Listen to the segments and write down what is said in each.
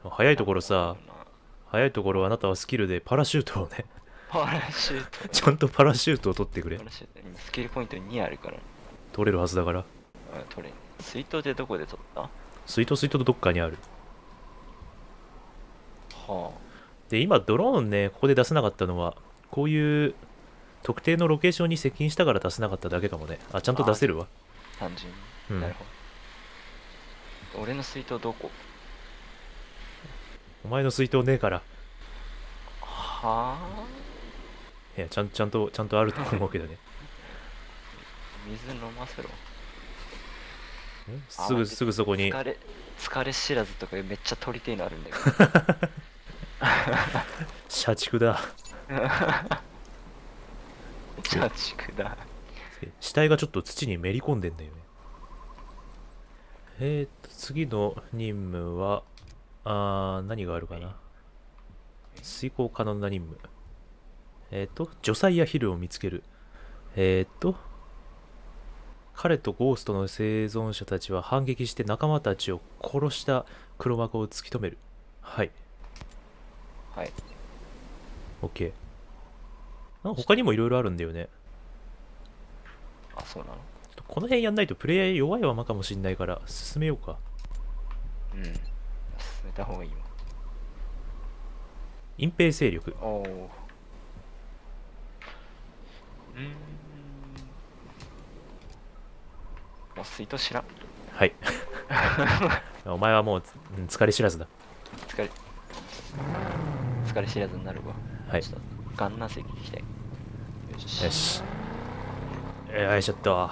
早いところさ、 なんだろうな。 早いところあなたはスキルでパラシュートをね、 パラシュート。 ちゃんとパラシュートを取ってくれ。 パラシュート。今スキルポイント2あるから。 取れるはずだから。 あ、取れ。水筒でどこで取った？はスイートとどっかにある。 あ。 で、今ドローンね、ここで出せなかったのは、こういう特定のロケーションに接近したから出せなかっただけかもね。あ、ちゃんと出あ、 せるわ。 単純に。 うん。 なるほど。俺の水筒どこ？ お前の水筒ねえから。 はいや、ちゃんとあると思うけどね。 水飲ませろ。あ、 すぐ、 待って、 すぐそこに、 疲れ知らずとかめっちゃ取りてえのあるんだけど。 社畜だ。 社畜だ。 死体がちょっと土にめり込んでんだよね。次の任務は、何があるかな。遂行可能な任務。除細やヒルを見つける。えーっと、彼とゴーストの生存者たちは反撃して仲間たちを殺した黒幕を突き止める。はい。 はい。 OK。なんか他にもいろいろあるんだよね。 あ、そうなの？ この辺やんないとプレイヤー弱いままかもしんないから進めようか。 うん。進めた方がいいわ。 隠蔽勢力。 おお。うーん。もう水筒知らん。 はい。お前はもう疲れ知らずだ。 疲れ、疲れ知らずになるわ。 はい。 ちょっと、ガンナ石行きたい。よし。 よし。ちょっと。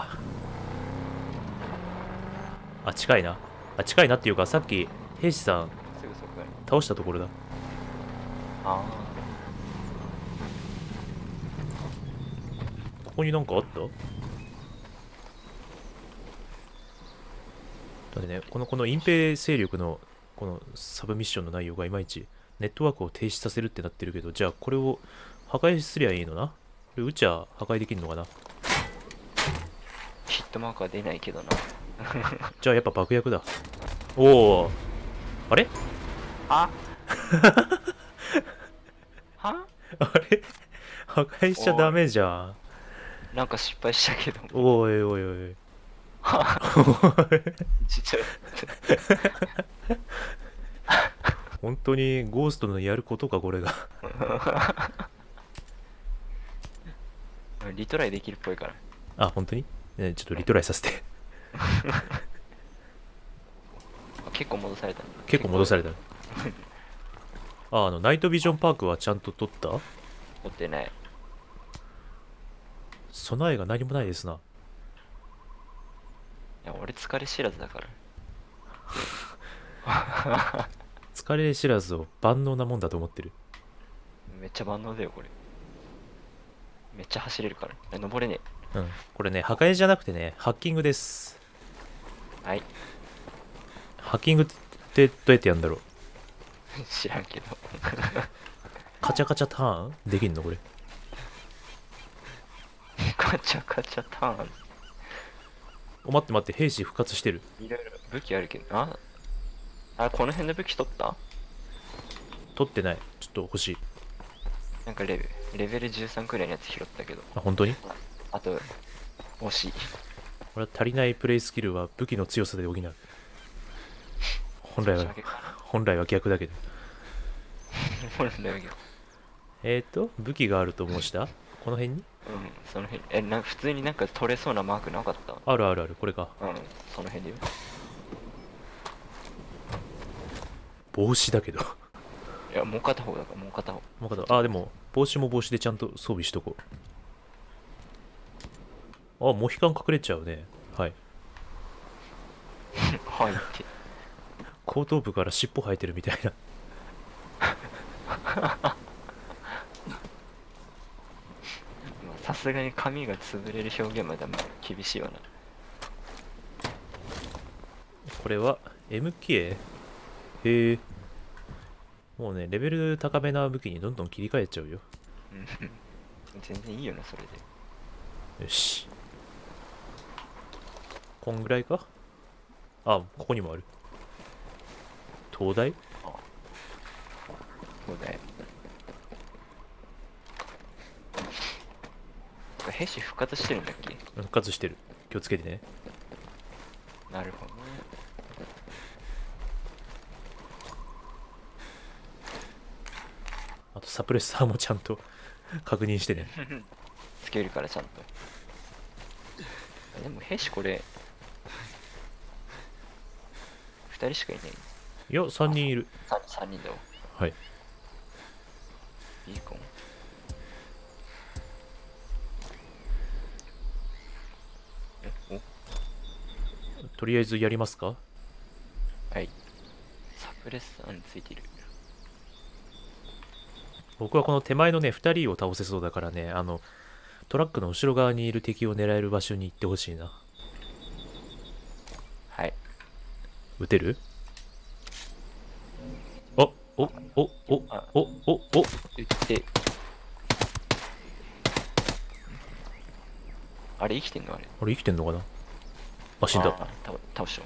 あ、近いな。あ、近いなっていうか、さっき、兵士さんすぐそこに。 倒したところだ。 あここになんかあった？だってね、この隠蔽勢力のこのサブミッションの内容がいまいちネットワークを停止させるってなってるけど、じゃあこれを破壊すりゃいいのな。これ撃ちゃ破壊できるのかな。 ヒットマークは出ないけどな。 じゃあやっぱ爆薬だ。おお、あれ？ ははあれ？破壊しちゃおい。 ダメじゃん。 なんか失敗したけど。 おいおいおい。 はちょっ本当にゴーストのやることか、これが。 とリトライできるっぽいから。 あ、本当に、ちょっとリトライさせて。 あ、結構戻された。 結構戻された。ナイトビジョンパークはちゃんと取った？ 持ってない。 備えが何もないですな。 いや、俺疲れ知らずだから。 疲れ知らずを万能なもんだと思ってる。 めっちゃ万能だよ、これ。めっちゃ走れるから。登れねうん。これね、破壊じゃなくてね、ハッキングです。 え。はい。 ハッキングってどうやってやるんだろう。 知らんけど。 カチャカチャターンできんのこれ。 カチャカチャターン。 待って待って、兵士復活してる。 いろいろ武器あるけど、あ、この辺の武器取った？ 取ってない。ちょっと欲しい。 なんかレベル13くらいのやつ拾ったけど。 あ、本当に？ あと、惜しい。 俺は足りないプレイスキルは武器の強さで補う。本来は、 そっちだけかな。 本来は逆だけど。 これだけど。 武器があると申した？この辺に？ うん、その辺。普通になんか取れそうなマークなかった？ あるあるある、これか。 うん、その辺でよ。 帽子だけど。 いや、もう片方だから、もう片方。 もう片あ、でも、帽子も帽子でちゃんと装備しとこう。あ、モヒカン隠れちゃうね。はい。 はいって。 後頭部から尻尾生えてるみたいな。 まあさすがに髪が潰れる表現までは厳しいわな。 これは MK？ へえ。もうね、レベル高めな武器にどんどん切り替えちゃうよ。 うん。全然いいよな、それで。 よし。こんぐらいか。あ、ここにもある。灯台？ あ、 そうだよ。これ兵士復活してるんだっけ？ 復活してる。気をつけてね。 なるほどね。 あとサプレッサーもちゃんと確認してね。 つけるからちゃんと。でも兵士これ2人しかいない。 いや、3人いる。 3人だわ。 はい。 ビーコン。 とりあえずやりますか？ はい。サプレッサーについている。 僕はこの手前のね、2人を倒せそうだからね、トラックの後ろ側にいる敵を狙える場所に行ってほしいな。 はい。 撃てる？おおおおおおお撃って。あれ生きてんのあれ。 あれ生きてんのかなあ、死んだ。 倒した。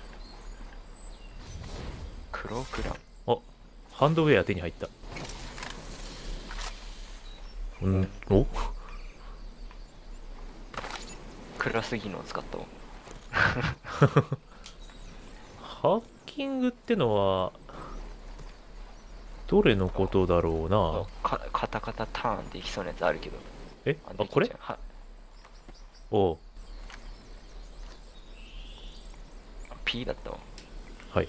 クロークラン。 あ、ハンドウェア手に入った。おクラス技能使ったわ。 ハッキングってのは、どれのことだろうな。 カタカタターンできそうなやつあるけど。 あ、これおう。 P だったわ。 はい。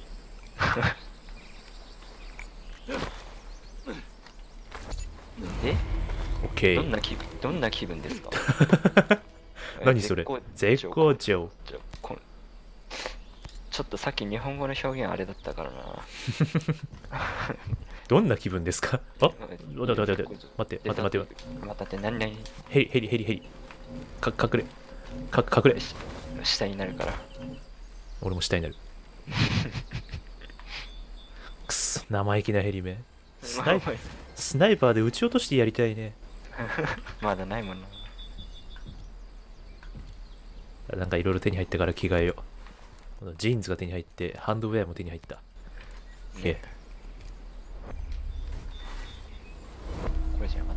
で、 オッケー。 どんな気分ですか？ 何それ？絶好調。 ちょっとさっき日本語の表現あれだったからな。 どんな気分ですか？あ、待って。 何ヘリ。隠れ。 下になるから。 俺も下になる。くそ、生意気なヘリめ。スナイパーで撃ち落としてやりたいね。 まだないもんな。 なんかいろいろ手に入ったから着替えよう。このジーンズが手に入って、ハンドウェアも手に入った。 これじゃなかった。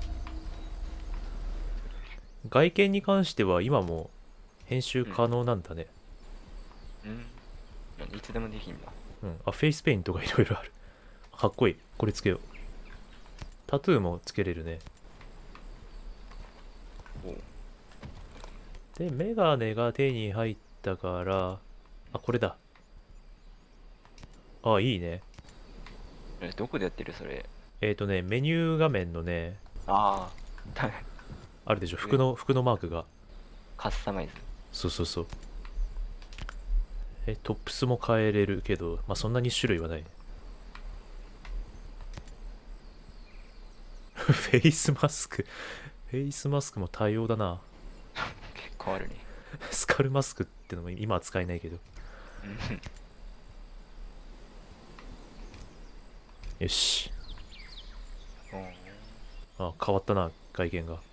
外見に関しては今も編集可能なんだね。 いつでもできんだ。 あ、フェイスペイントがいろいろある。かっこいい。これつけよう。タトゥーもつけれるね。で、メガネが手に入ったから、あ、これだ。あ、いいね。 どこでやってるそれ？ メニュー画面のね、 あるでしょ、服のマークが。 カスタマイズ。 そう。トップスも変えれるけど、まあ、そんなに種類はない。フェイスマスクも多様だな。 結構あるね。 スカルマスクってのも今は使えないけど。よし。あ、変わったな、外見が。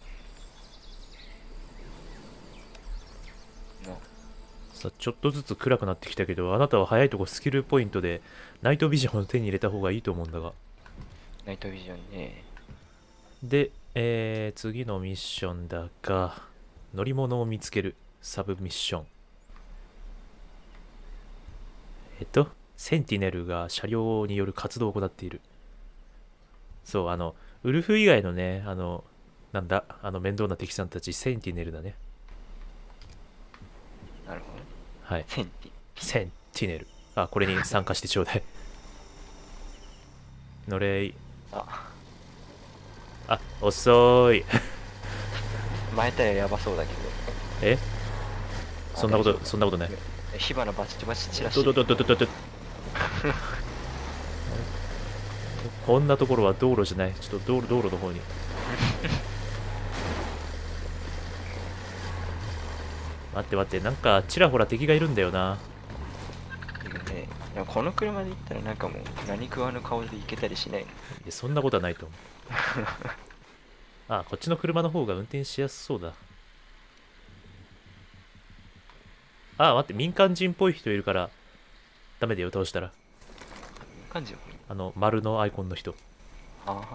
さあ、ちょっとずつ暗くなってきたけど、あなたは早いとこスキルポイントでナイトビジョンを手に入れた方がいいと思うんだが。 ナイトビジョンね。 で、次のミッションだが、乗り物を見つけるサブミッション。センティネルが車両による活動を行っている。そう、ウルフ以外のね、なんだ、面倒な敵さんたち、センティネルだね。 なるほどね。 はい。 センティネル。あ、これに参加してちょうだい。乗れい。あ、遅い。 前たらやばそうだけど。 そんなことない。 火花バチバチ散らしてる。 こんなところは道路じゃない。ちょっと道路の方に。待って、なんかちらほら敵がいるんだよな。 でもこの車で行ったらなんかもう何食わぬ顔で行けたりしないの？ いや、そんなことはないと思う。あ、こっちの車の方が運転しやすそうだ。あ、待って、民間人っぽい人いるからダメだよ、倒したら。 感じよこれ。 丸のアイコンの人。 ああ。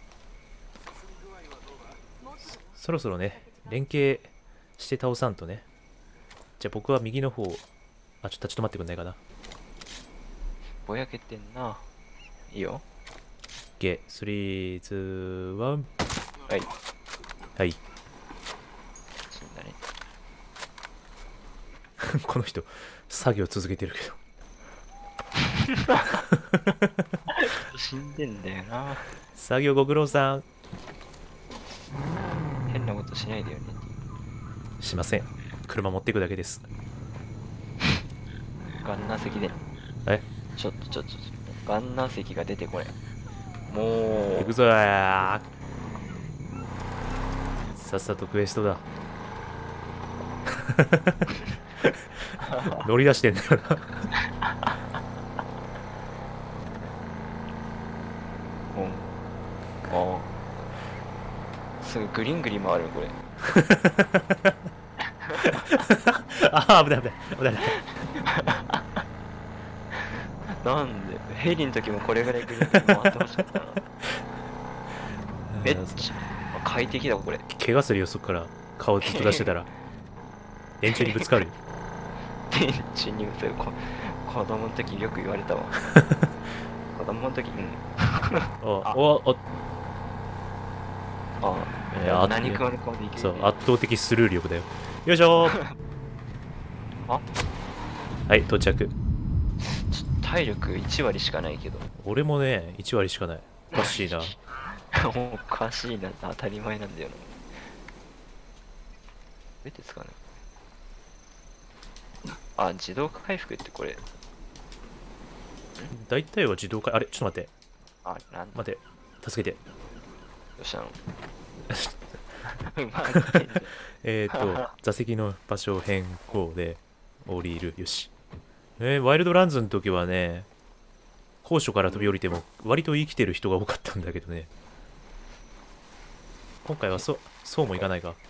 そろそろね、連携して倒さんとね。じゃあ僕は右の方、ちょっと待ってくんないかな。 ぼやけてんな。いいよ。 ゲー、3、2、1。 はい。 はい。 死んだね。 この人、作業続けてるけど。 死んでんだよな。 作業ご苦労さん。 変なことしないでよね。 しません。車持っていくだけです。 ガンナー席で。 えちょっと。ガンナー席が出てこない。もう。 行くぞー。さっさとクエストだ。乗り出してんだよな。 ああ。すぐグリングリ回るこれ。 危ない。 なんでヘリの時もこれぐらいグリングリ回ってほしかったな。めっちゃ快適だこれ。 怪我するよ、そっから顔ずっと出してたら。電柱にぶつかるよ。 電柱にぶつかる。子供の時よく言われたわ。子供の時、うん。何食わぬ顔でいける。 そう、圧倒的スルー力だよ。よいしょー。はい、到着。 体力1割しかないけど。 俺もね、1割しかない。おかしいな。 おかしいな、当たり前なんだよな。出てつかない。自動回復ってこれ。 大体は自動回、あれ、ちょっと待って。 なんだ。 待って、助けて。 どうしたの？ 座席の場所変更で降りる。よし。ワイルドランズの時はね、高所から飛び降りても割と生きてる人が多かったんだけどね。今回はそうもいかないか。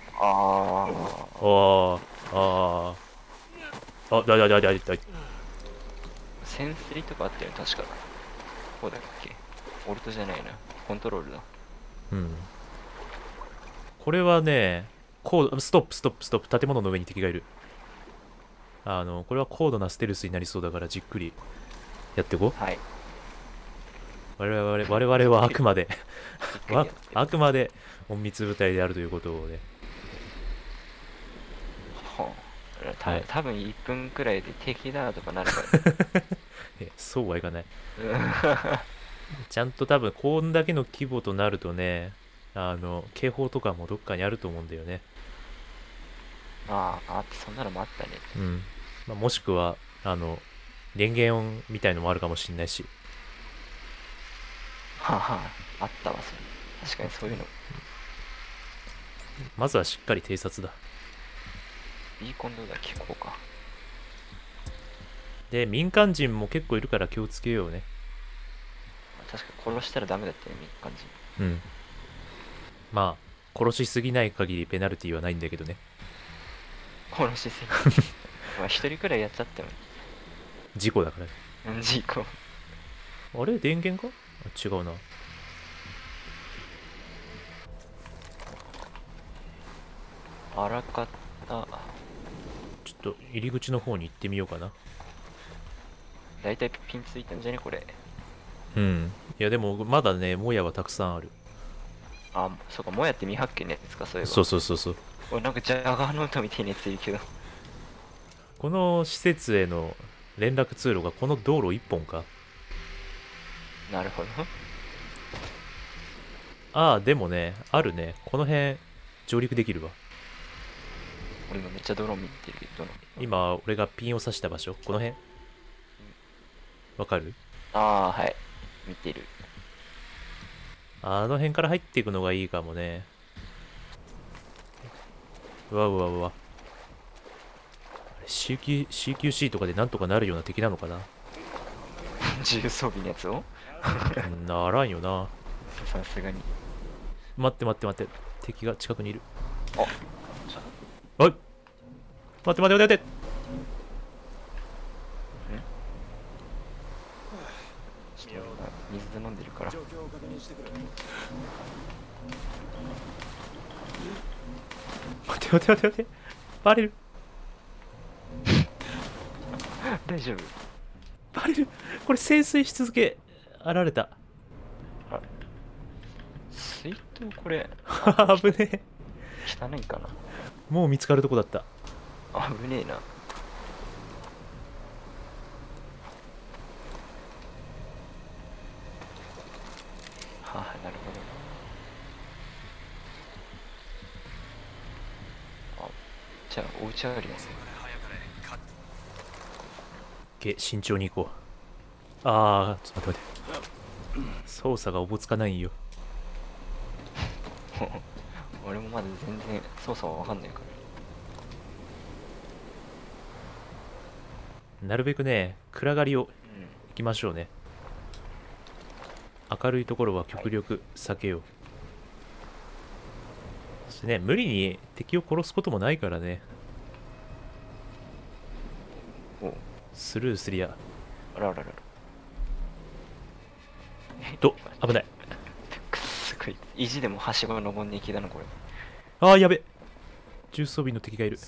だ。 センスリとかあったよね、確か。こうだっけ？オルトじゃないな。コントロールだ。 うん。これはね、ストップ。建物の上に敵がいる。これは高度なステルスになりそうだからじっくりやっていこう。 はい。 我々はあくまであくまで隠密部隊であるということをね。 多分1分くらいで敵だとかなるから。 そうはいかない。ちゃんと多分こんだけの規模となるとね、警報とかもどっかにあると思うんだよね。 そんなのもあったね。 うん。もしくは、電源音みたいのもあるかもしんないし。 あったわ、それ。確かにそういうの。 まずはしっかり偵察だ。 ビーコンどうだ、聞こうか。 で、民間人も結構いるから気をつけようね。 確か殺したらダメだったよ、民間人。 うん。まあ、殺しすぎない限りペナルティはないんだけどね。 殺しすぎ。一人くらいやっちゃったよ。 事故だからね。 事故。 あれ電源か？違うな。 荒かった。 ちょっと入り口の方に行ってみようかな。 だいたいピンついたんじゃねこれ。 うん。いやでもまだね、もやはたくさんある。 そうか、もやって未発見のやつか、そういえば。 そう。 俺なんかジャガーノートみたいなやついるけど。 この施設への連絡通路がこの道路一本か。 なるほど。 でもね、あるね。この辺、上陸できるわ。 俺今めっちゃドローン見てるけど。 今、俺がピンを刺した場所、この辺わかる？ はい。見てる。 あの辺から入っていくのがいいかもね。うわ。CQC とかでなんとかなるような敵なのかな。 重装備のやつをならんよな。 さすがに。 待って。敵が近くにいる。 おい待ってちょっと今水飲んでるから。 待て待て待て待て、バレる。 大丈夫？ バレる。これ潜水し続けられた。 あ、水筒これ危ねえ。 汚いかな。 もう見つかるとこだった。 危ねえな。はあ、なるほどな。あ、じゃあお家あるよね。 慎重に行こう。ああ、ちょっと待って待って。操作がおぼつかないんよ。 俺もまだ全然操作はわかんないから。 なるべくね、暗がりをうん。 行きましょうね。明るいところは極力避けよう。そしてね、無理に敵を殺すこともないからね。 お、 スルーすりゃ。 あらあらあら。 と、危ない。 くっそこいつ意地でもはしご登んに行きだなこれ。 ああ、やべ。重装備の敵がいる。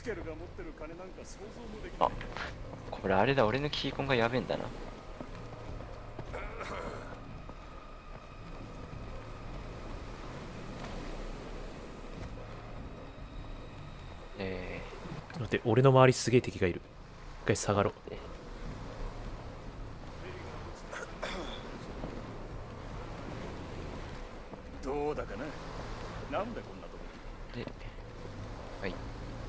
あ、これあれだ、俺のキーコンがやべえんだな。 待って、俺の周りすげえ敵がいる。一回下がろう。 どうだかな。なんでこんなとこで、はい。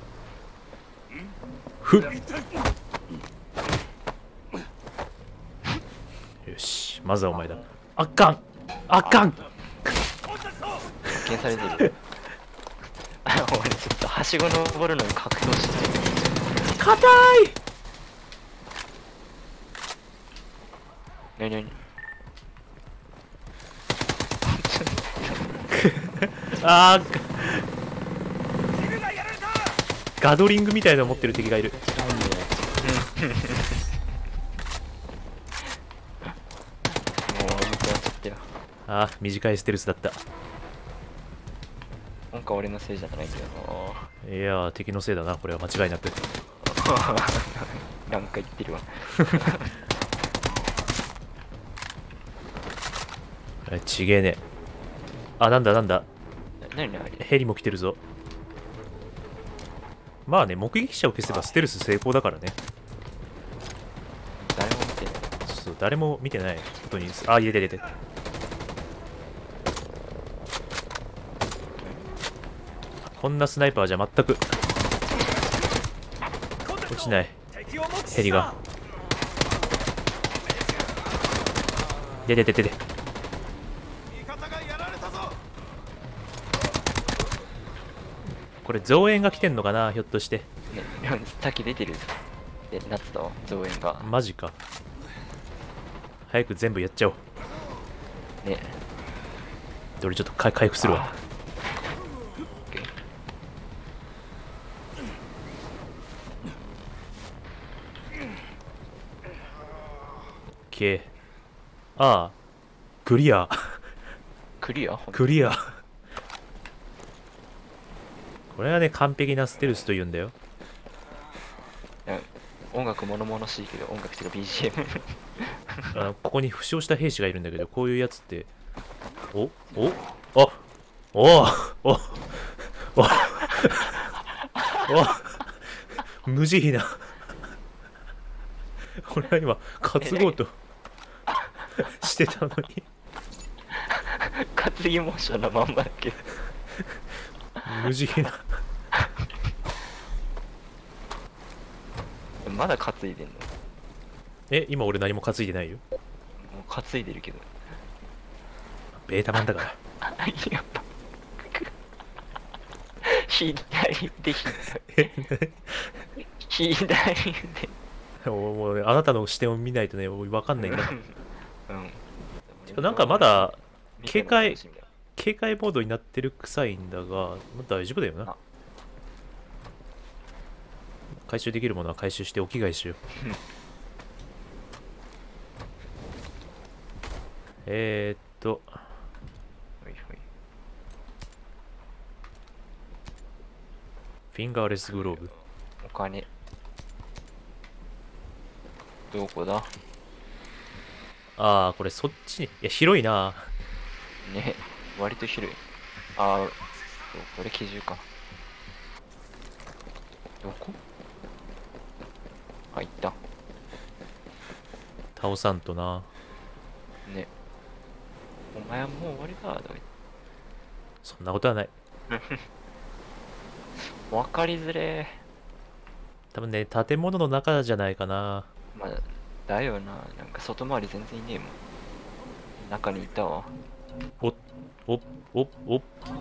ふっ。よし、まずはお前だ。あかんあかん。 発見されてる。俺ちょっとはしご登るのに格闘してる。 硬い。 なになに。 あー、ガドリングみたいなの持ってる敵がいる。 もう見てやっちゃったよ。 あー、短いステルスだった。 なんか俺のせいじゃないけどいやー、敵のせいだな、これは間違いなく。 な。なんか言ってるわ。 ちげえね。あ、なんだなんだ。 なにあれ。 ヘリも来てるぞ。まあね、目撃者を消せばステルス成功だからね。 誰も見てない。 そう、誰も見てないことに。あ、入れて入れて。こんなスナイパーじゃ全く落ちない。ヘリが。ででででで。これ増援が来てんのかな、ひょっとして。 ね、さっき出てる。で、夏と増援が。 マジか。早く全部やっちゃおう。 ね。 で俺ちょっと回復するわ。 オッケー。 けああ、クリア。 クリア。 クリア。これはね、完璧なステルスというんだよ。 いや、音楽物々しいけど、音楽っていうか BGM。 ここに負傷した兵士がいるんだけど、こういうやつって。おあおお無慈悲な。俺は今、担ごうとしてたのに。 担ぎモーションのまんまだけど。 無慈悲な。 まだ担いでんの？ 今俺何も担いでないよ。 もう担いでるけど。 ベータ版だから。 やっぱ左で左でもうあなたの視点を見ないとね、分かんないんだ。 うん。 なんかまだ警戒見ても楽しみだ。 警戒モードになってる臭いんだが、まあ、大丈夫だよなあ。 回収できるものは回収してお着替えしよう。 ほいほい。 フィンガーレスグローブ。 お金。どこだああ、これそっちに。いや、広いな。 ね、割と広い。ああ、そうこれ基準か。どこあ、行った。 倒さんとな。 ね。お前はもう終わりだ。 そんなことはない。 わかりづれ多分ね、建物の中じゃないかな。 ー。まあ、だよな。なんか外回り全然いねえもん。中にいたわ。 お、お、お、お。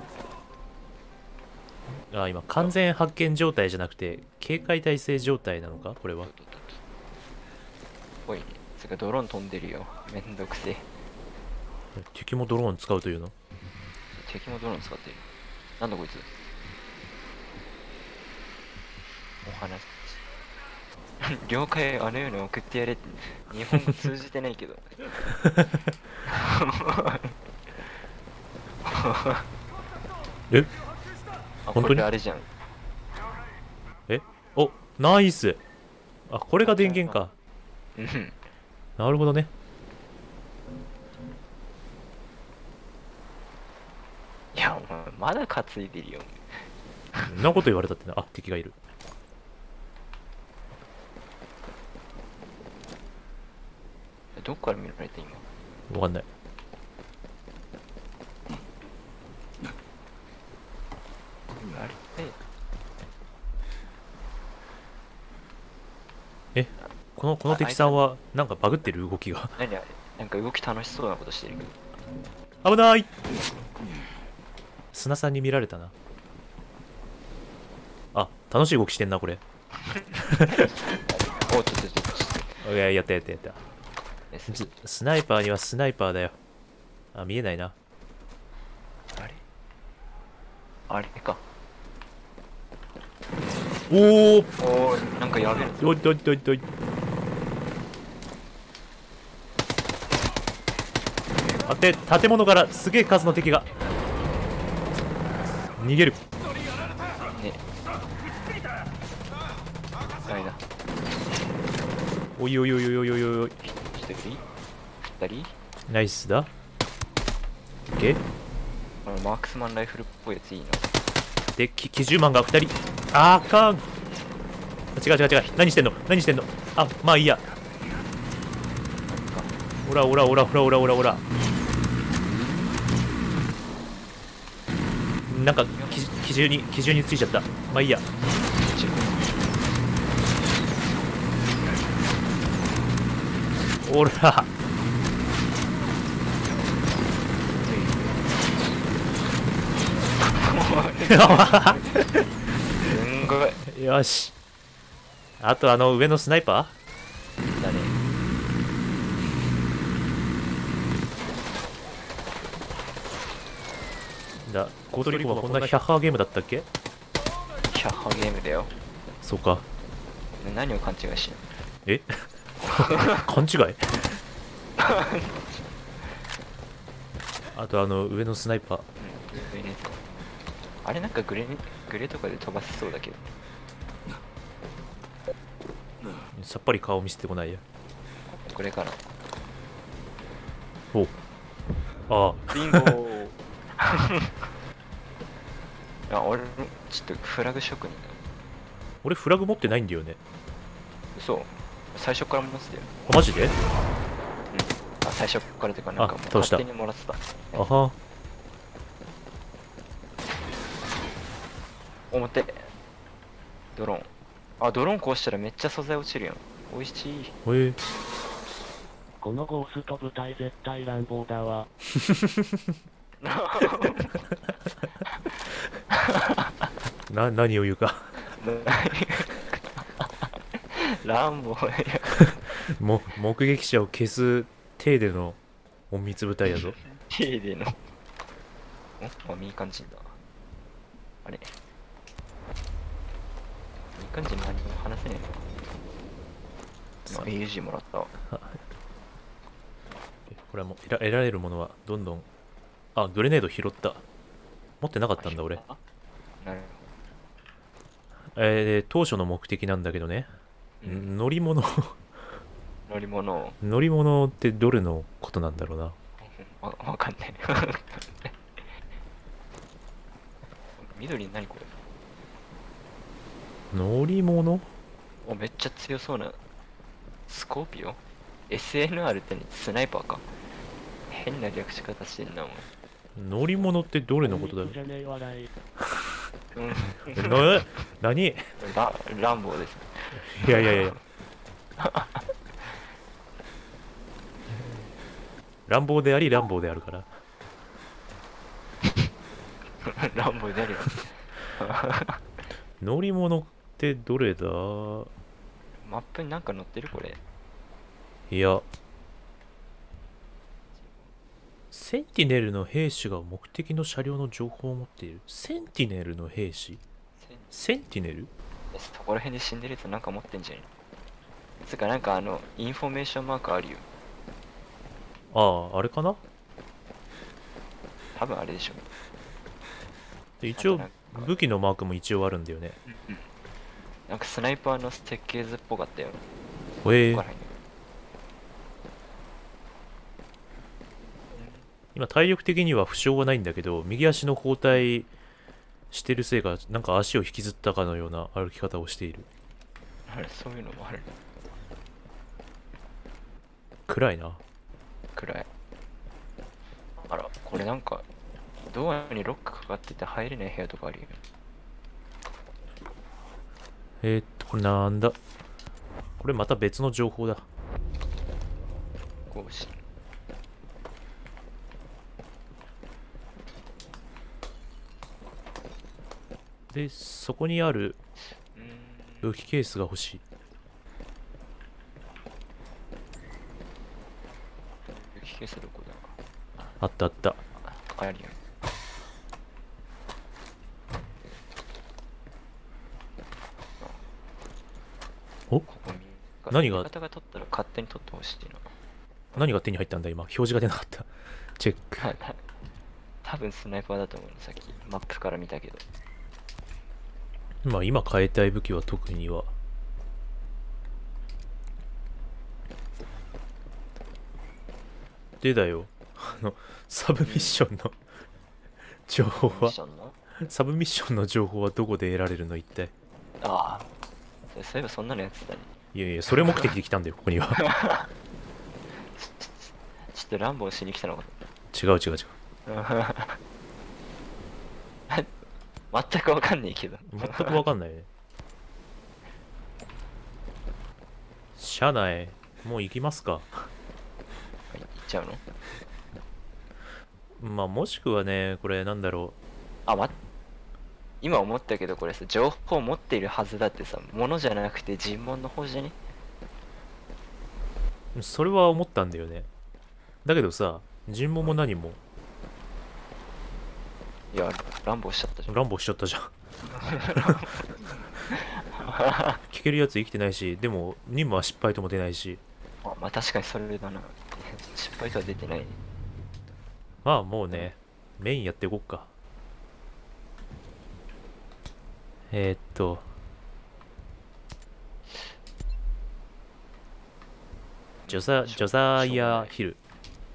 あ、今、完全発見状態じゃなくて、警戒態勢状態なのかこれは。 おい、つうかドローン飛んでるよ。めんどくせえ。 敵もドローン使うというの。 敵もドローン使ってる。なんだこいつ。お話。了解、あのように送ってやれって。日本語通じてないけど。 えあ、 本当にこれあれじゃん。 えお、ナイス。あ、これが電源か。 うん。 なるほどね。 いや、お前、まだ担いでるよ。 そんなこと言われたってな。あ、敵がいる。 どっから見られた今。 わかんない。 あれこの敵さんは、なんかバグってる動きが。 何あれなんか動き楽しそうなことしてる。 危ない。砂さんに見られたな。あ、楽しい動きしてんな、これ。 おっと。 いや、やった。 えスナイパーにはスナイパーだよ。あ、見えないな。 あれか。 おーおー、なんかやべえどいどいどいどい。建物からすげえ数の敵が逃げる。 ね。誰だおいおいおいおいおいおいおい。 一人二人ナイスだ。オッケーマークスマンライフルっぽいやついいな。 で、機銃マンが2人。あかん。違う。何してんの。あ、まあいいや。オラ。なんか機銃についちゃった。まあいいや。オラ。 すんごい。 よし。あと上のスナイパだね。 ーゴートリコはこんなヒャッハーゲームだったっけ。 ヒャッハゲームだよ。 そうか。 何を勘違いしてんの。 え勘違い。あと上のスナイパー。 上のやつか。あれなんかグレとかで飛ばせそうだけど。 さっぱり顔見せてこないや。 これから。 おああ。 ビンゴー。あ、俺ちょっとフラグ職人だ。 俺フラグ持ってないんだよね。 嘘。最初から持ってたよ。 あ、マジで。 あ、最初からてかなんかもう倒した勝手にもらってた。 あは。 表。ドローン。あ、ドローンこうしたらめっちゃ素材落ちるやん。おいしい。 このゴースト部隊絶対乱暴だわ。 何を言うか。 ランボーや。 目撃者を消す体での隠密部隊やぞ。 手での。あ、民間人だ。あれ。民間人何も話せねえの。今 AUG もらったわ。 これはもう得られるものはどんどん。あ、グレネード拾った。持ってなかったんだ俺。 あなる当初の目的なんだけどね、 ほど。 乗り物乗り物を。 乗り物ってどれのことなんだろうな。 わかんない。緑何これ。 乗り物お、めっちゃ強そうな。スコーピオ ?SNR ってスナイパーか。変な略し方してんな、お乗り物ってどれのことだろじゃねえ笑い。 前。 何ランボーです。 いやいやいや乱暴であり乱暴であるから。 ランボーであるよ。 乗り物ってどれだ。 マップになんか載ってるこれ。 いや、センティネルの兵士が目的の車両の情報を持っている。センティネルの兵士。センティネル。 そこら辺で死んでるやつなんか持ってんじゃん。つうかなんかインフォメーションマークあるよ。 ああ、あれかな。 多分あれでしょ。 で一応あとなんか武器のマークも一応あるんだよね。 なんかスナイパーの設計図っぽかったよ。 えここら辺に今体力的には負傷はないんだけど、右足の包帯してるせいか、なんか足を引きずったかのような歩き方をしている。 あれ、そういうのもある。 暗いな。 くらい。あら、これなんか、ドアにロックかかってて入れない部屋とかあるよ。 これなんだ。これまた別の情報だ。 こうし。 で、そこにある武器ケースが欲しい。 武器ケースどこだ。 あったあった。 あるよ。 おここ何が味方が取ったら勝手に取ってほしいな。 何が手に入ったんだ今。表示が出なかった。チェック。 多分スナイパーだと思うの、さっきマップから見たけど。 まあ今変えたい武器は特には。でだよ。サブミッションの情報は、 ミッションのサブミッションの情報はどこで得られるの一体。 ああ。そういえばそんなのやってたね。 いやいや、それ目的で来たんだよ、ここには。 ちょっとランボーしに来たのか違う違う違う。 全くわかんないけど。 全くわかんないね。車内、もう行きますか。 行っちゃうの。 まあもしくはね、これなんだろあ、今思ったけどこれさ、情報持っているはずだってさ、物じゃなくて尋問の方じゃね。 う。それは思ったんだよね。だけどさ、尋問も何も。 いや、ランボーしちゃったじゃん。 乱暴しちゃったじゃん。聞けるやつ生きてないし、でも任務は失敗とも出ないし。 まあ確かにそれだな。失敗とは出てないね。 まあもうね、メインやっていこっか。ジョザイアヒル。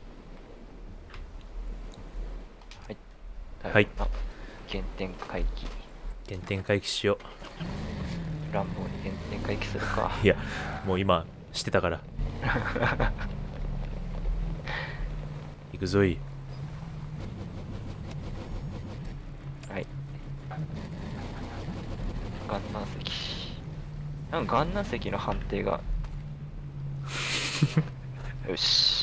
はいあ、原点回帰。 原点回帰しよランボーに原点回帰するか。 う。いや、もう今してたから。行くぞい。 はい。ガンナー石。なんかガンナー石の判定が。よし。